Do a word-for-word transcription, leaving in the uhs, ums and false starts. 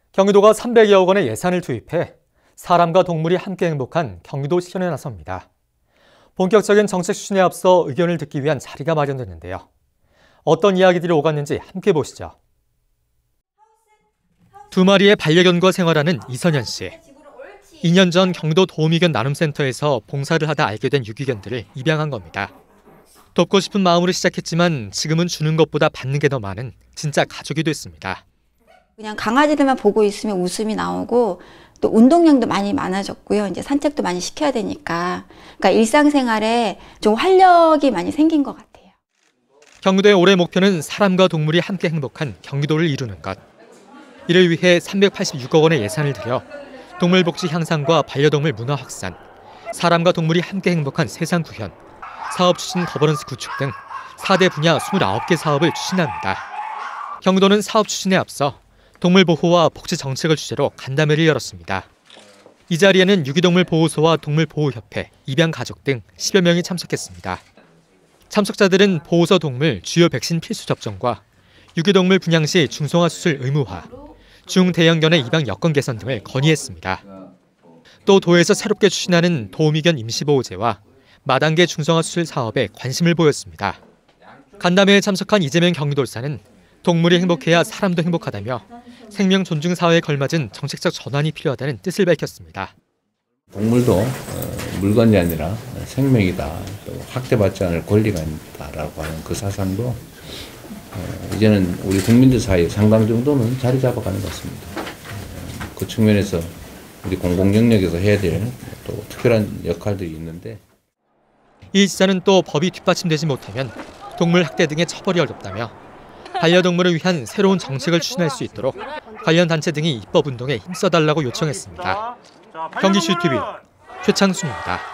경기도가 삼백여억 원의 예산을 투입해 사람과 동물이 함께 행복한 경기도 실현에 나섭니다. 본격적인 정책 추진에 앞서 의견을 듣기 위한 자리가 마련됐는데요. 어떤 이야기들이 오갔는지 함께 보시죠. 두 마리의 반려견과 생활하는 이선현 씨. 이 년 전 경기도 도우미견 나눔센터에서 봉사를 하다 알게 된 유기견들을 입양한 겁니다. 돕고 싶은 마음으로 시작했지만 지금은 주는 것보다 받는 게 더 많은 진짜 가족이 됐습니다. 그냥 강아지들만 보고 있으면 웃음이 나오고 또 운동량도 많이 많아졌고요. 이제 산책도 많이 시켜야 되니까. 그러니까 일상생활에 좀 활력이 많이 생긴 것 같아요. 경기도의 올해 목표는 사람과 동물이 함께 행복한 경기도를 이루는 것. 이를 위해 삼백팔십육억 원의 예산을 들여 동물 복지 향상과 반려동물 문화 확산, 사람과 동물이 함께 행복한 세상 구현, 사업 추진 거버넌스 구축 등 사 대 분야 이십구 개 사업을 추진합니다. 경기도는 사업 추진에 앞서 동물 보호와 복지 정책을 주제로 간담회를 열었습니다. 이 자리에는 유기동물 보호소와 동물보호협회, 입양가족 등 십여 명이 참석했습니다. 참석자들은 보호소 동물 주요 백신 필수 접종과 유기동물 분양 시 중성화 수술 의무화, 중대형견의 입양 여건 개선 등을 건의했습니다. 또 도에서 새롭게 추진하는 도우미견 임시보호제와 마단계 중성화 수술 사업에 관심을 보였습니다. 간담회에 참석한 이재명 경기도지사는 동물이 행복해야 사람도 행복하다며 생명 존중 사회에 걸맞은 정책적 전환이 필요하다는 뜻을 밝혔습니다. 동물도 물건이 아니라 생명이다. 또 학대받지 않을 권리가 있다라고 하는 그 사상도 이제는 우리 국민들 사이에 상당 정도는 자리 잡아가는 것 같습니다. 그 측면에서 우리 공공 영역에서 해야 될 또 특별한 역할들이 있는데, 이 지사는 또 법이 뒷받침되지 못하면 동물 학대 등의 처벌이 어렵다며 반려동물을 위한 새로운 정책을 추진할 수 있도록 관련 단체 등이 입법 운동에 힘써달라고 요청했습니다. 경기슈티비 최창순입니다.